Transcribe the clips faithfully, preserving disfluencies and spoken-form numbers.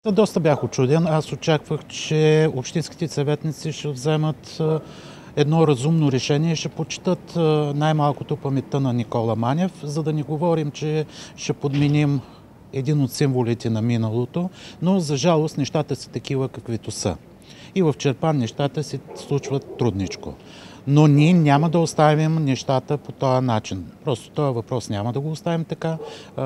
Доста бях учуден. Аз очаквах, че общинските съветници ще вземат едно разумно решение, ще почитат най-малкото паметта на Никола Манев, за да не говорим, че ще подменим един от символите на миналото, но за жалост нещата са такива, каквито са. И в Чирпан нещата се случват трудничко. Но ние няма да оставим нещата по този начин. Просто този въпрос няма да го оставим така.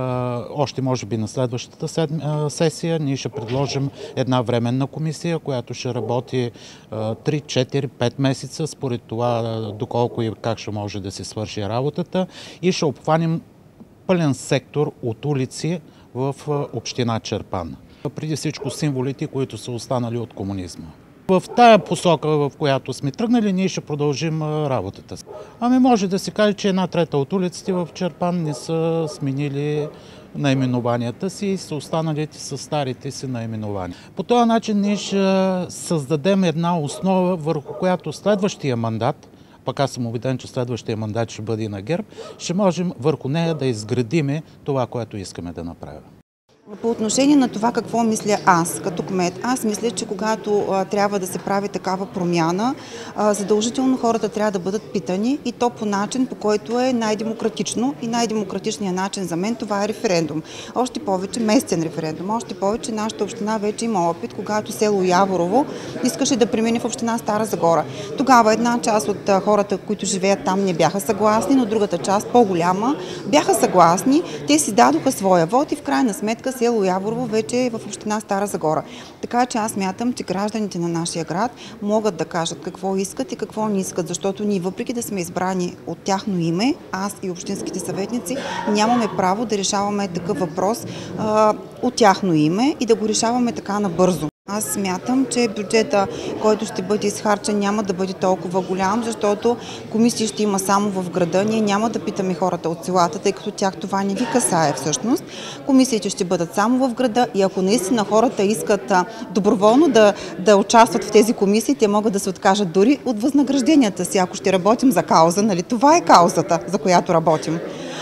Още може би на следващата сесия ние ще предложим една временна комисия, която ще работи три, четири, пет месеца, според това доколко и как ще може да се свърши работата, и ще обхванем пълен сектор от улици в община Чирпан. Преди всичко символите, които са останали от комунизма. В тая посока, в която сме тръгнали, ние ще продължим работата си. Ами може да се каже, че една трета от улиците в Чирпан не са сменили наименованията си и са останалите с старите си наименования. По този начин ние ще създадем една основа, върху която следващия мандат, пък аз съм убеден, че следващия мандат ще бъде на ГЕРБ, ще можем върху нея да изградиме това, което искаме да направим. По отношение на това какво мисля аз като кмет, аз мисля, че когато а, трябва да се прави такава промяна, а, задължително хората трябва да бъдат питани, и то по начин, по който е най-демократично, и най-демократичният начин за мен това е референдум. Още повече местен референдум, още повече нашата община вече има опит, когато село Яворово искаше да премине в община Стара Загора. Тогава една част от а, хората, които живеят там, не бяха съгласни, но другата част, по-голяма, бяха съгласни. Те си дадоха своя вод и в крайна сметка село Яворово вече е в община Стара Загора. Така че аз мятам, че гражданите на нашия град могат да кажат какво искат и какво не искат, защото ние, въпреки да сме избрани от тяхно име, аз и общинските съветници, нямаме право да решаваме такъв въпрос а, от тяхно име и да го решаваме така набързо. Аз смятам, че бюджета, който ще бъде изхарчен, няма да бъде толкова голям, защото комисии ще има само в града. Ние няма да питаме хората от селата, тъй като тях това не ги касае всъщност. Комисиите ще бъдат само в града и ако наистина хората искат доброволно да, да участват в тези комисии, те могат да се откажат дори от възнагражденията си, ако ще работим за кауза. Нали? Това е каузата, за която работим.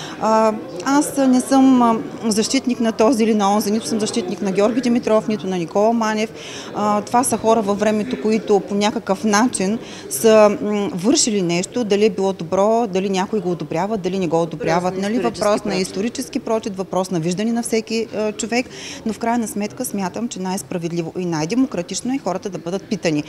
Аз не съм защитник на този или на онзи, нито съм защитник на Георги Димитров, нито на Никола Манев. Това са хора във времето, които по някакъв начин са вършили нещо, дали е било добро, дали някой го одобрява, дали не го одобряват. Нали? Въпрос на исторически прочит, въпрос на виждане на всеки човек, но в крайна сметка смятам, че най-справедливо и най-демократично е хората да бъдат питани.